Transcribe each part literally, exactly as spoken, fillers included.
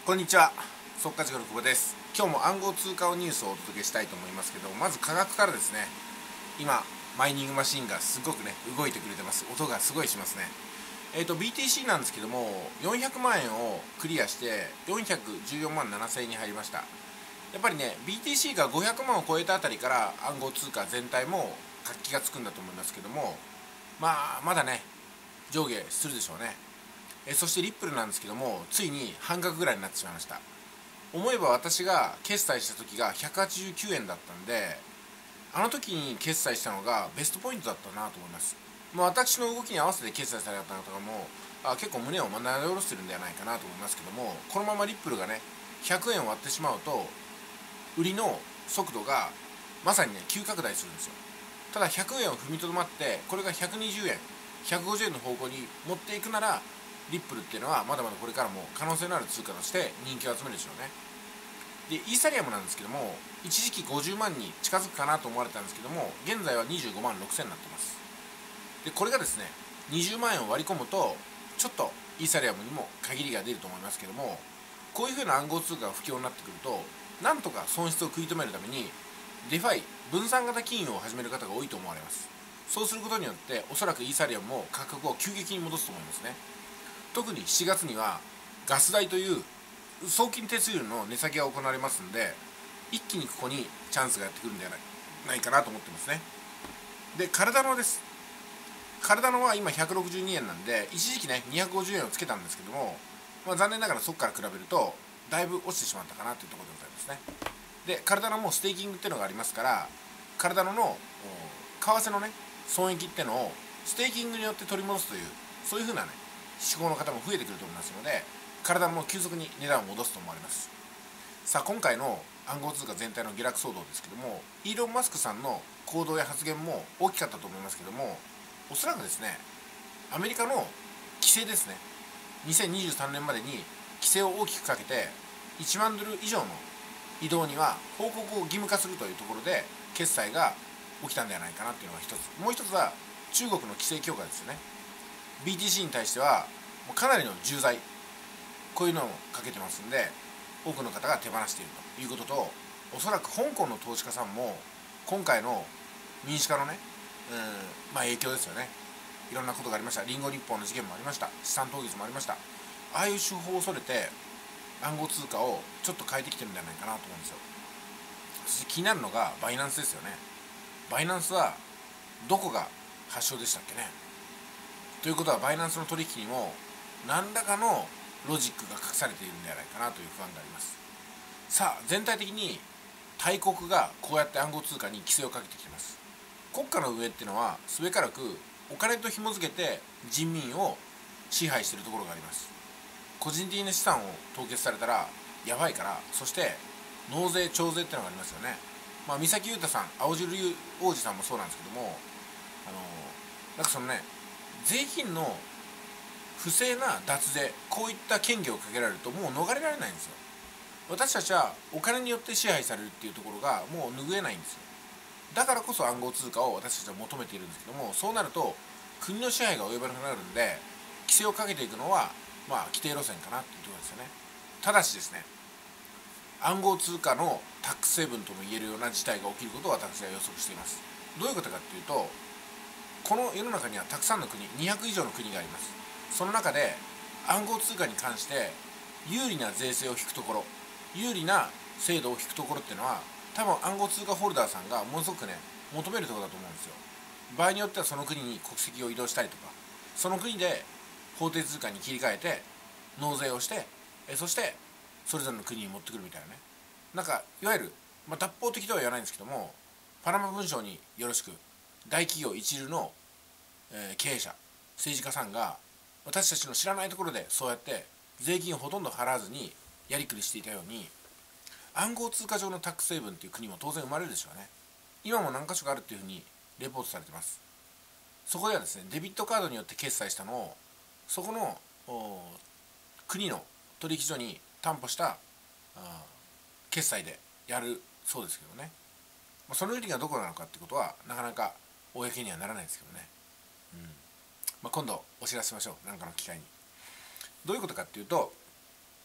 こんにちは、速稼塾の久保です。今日も暗号通貨ニュースをお届けしたいと思いますけど、まず価格からですね。今マイニングマシンがすごくね動いてくれてます。音がすごいしますね。えっ、ー、と ビーティーシー なんですけども、よんひゃくまんえんをクリアしてよんひゃくじゅうよんまんななせんえんに入りました。やっぱりね ビーティーシー がごひゃくまんを超えたあたりから暗号通貨全体も活気がつくんだと思いますけども、まあまだね上下するでしょうね。えそしてリップルなんですけども、ついに半額ぐらいになってしまいました。思えば私が決済した時がひゃくはちじゅうきゅうえんだったんで、あの時に決済したのがベストポイントだったなと思います。もう私の動きに合わせて決済された方がもあ結構胸をなで下ろしてるんではないかなと思いますけども、このままリップルがねひゃくえん割ってしまうと売りの速度がまさにね急拡大するんですよ。ただひゃくえんを踏みとどまってこれがひゃくにじゅうえんひゃくごじゅうえんの方向に持っていくなら、リップルっていうのはまだまだこれからも可能性のある通貨として人気を集めるでしょうね。でイーサリアムなんですけども、一時期ごじゅうまんに近づくかなと思われたんですけども、現在はにじゅうごまんろくせんになってます。でこれがですねにじゅうまんえんを割り込むとちょっとイーサリアムにも限りが出ると思いますけども、こういうふうな暗号通貨が不況になってくると、なんとか損失を食い止めるためにデファイ分散型金融を始める方が多いと思われます。そうすることによっておそらくイーサリアムも価格を急激に戻すと思いますね。特にしちがつにはガス代という送金手数料の値下げが行われますので、一気にここにチャンスがやってくるんではないかなと思ってますね。でカルダノです。カルダノは今ひゃくろくじゅうにえんなんで、一時期ねにひゃくごじゅうえんをつけたんですけども、まあ、残念ながらそこから比べるとだいぶ落ちてしまったかなというところでございますね。でカルダノもステーキングっていうのがありますから、カルダノの為替のね損益っていうのをステーキングによって取り戻すという、そういうふうなね思考の方も増えてくると思いますので、体も急速に値段を戻すと思われます。さあ今回の暗号通貨全体の下落騒動ですけども、イーロン・マスクさんの行動や発言も大きかったと思いますけども、おそらくですねアメリカの規制ですね、にせんにじゅうさんねんまでに規制を大きくかけていちまんドル以上の移動には報告を義務化するというところで決済が起きたんではないかなというのが一つ。もう一つは中国の規制強化ですよね。 ビーティーシー に対してはもうかなりの重罪、こういうのをかけてますんで、多くの方が手放しているということと、おそらく香港の投資家さんも今回の民主化のね、うんまあ、影響ですよね。いろんなことがありました。リンゴ日報の事件もありました。資産凍結もありました。ああいう手法を恐れて暗号通貨をちょっと変えてきてるんじゃないかなと思うんですよ。そして気になるのがバイナンスですよね。バイナンスはどこが発祥でしたっけね。ということはバイナンスの取引にも何らかのロジックが隠されているんではないかなという不安があります。さあ全体的に大国がこうやって暗号通貨に規制をかけてきています。国家の上っていうのはすべからくお金と紐付けて人民を支配しているところがあります。個人的な資産を凍結されたらやばいから、そして納税徴税っていうのがありますよね。まあ三崎裕太さん、青汁王子さんもそうなんですけども、あのなんかそのね税金の不正な脱税、こういった権限をかけられるともう逃れられないんですよ。私たちはお金によって支配されるっていうところがもう拭えないんですよ。だからこそ暗号通貨を私たちは求めているんですけども、そうなると国の支配が及ばなくなるんで、規制をかけていくのはまあ規定路線かなっていうところですよね。ただしですね、暗号通貨のタックスセーブンとも言えるような事態が起きることを私は予測しています。どういうことかっていうと、この世の中にはたくさんの国、にひゃく以上の国があります。その中で暗号通貨に関して有利な税制を引くところ、有利な制度を引くところっていうのは多分暗号通貨ホルダーさんがものすごくね求めるところだと思うんですよ。場合によってはその国に国籍を移動したりとか、その国で法定通貨に切り替えて納税をして、えそしてそれぞれの国に持ってくるみたいなね、なんかいわゆる、まあ、脱法的とは言わないんですけども、パナマ文書によろしく大企業一流の、えー、経営者政治家さんが私たちの知らないところでそうやって税金をほとんど払わずにやりくりしていたように、暗号通貨上のタックスセーブンという国も当然生まれるでしょうね。今も何か所かあるっていうふうにレポートされてます。そこではですねデビットカードによって決済したのをそこの国の取引所に担保した決済でやるそうですけどね、その国がどこなのかってことはなかなか公にはならないですけどね、うんまあ、今度お知らせしましょう、何かの機会に。どういうことかっていうと、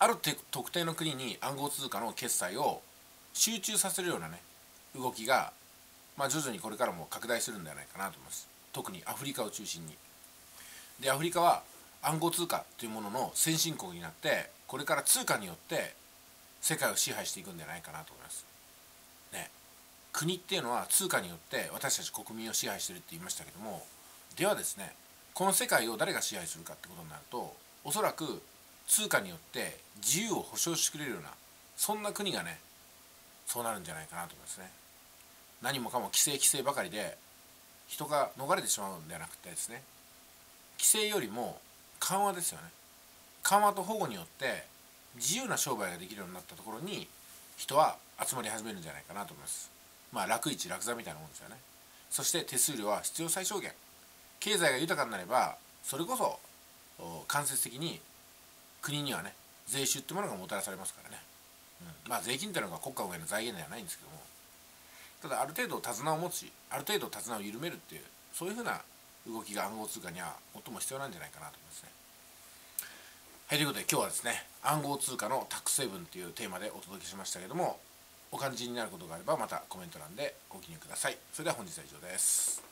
ある特定の国に暗号通貨の決済を集中させるようなね動きが、まあ、徐々にこれからも拡大するんではないかなと思います。特にアフリカを中心に。でアフリカは暗号通貨というものの先進国になって、これから通貨によって世界を支配していくんじゃないかなと思いますね。国っていうのは通貨によって私たち国民を支配してるって言いましたけども、ではですね、この世界を誰が支配するかってことになると、おそらく通貨によって自由を保障してくれるような、そんな国がねそうなるんじゃないかなと思いますね。何もかも規制規制ばかりで人が逃れてしまうんではなくてですね、規制よりも緩和ですよね。緩和と保護によって自由な商売ができるようになったところに人は集まり始めるんじゃないかなと思います。まあ楽市楽座みたいなもんですよね。そして手数料は必要最小限。経済が豊かになればそれこそ間接的に国にはね税収ってものがもたらされますからね、うん、まあ税金っていうのが国家運営の財源ではないんですけども、ただある程度手綱を持ち、ある程度手綱を緩めるっていう、そういうふうな動きが暗号通貨には最も必要なんじゃないかなと思いますね。はい、ということで今日はですね、暗号通貨のタックスヘイブンというテーマでお届けしましたけども、お感じになることがあればまたコメント欄でご記入ください。それでは本日は以上です。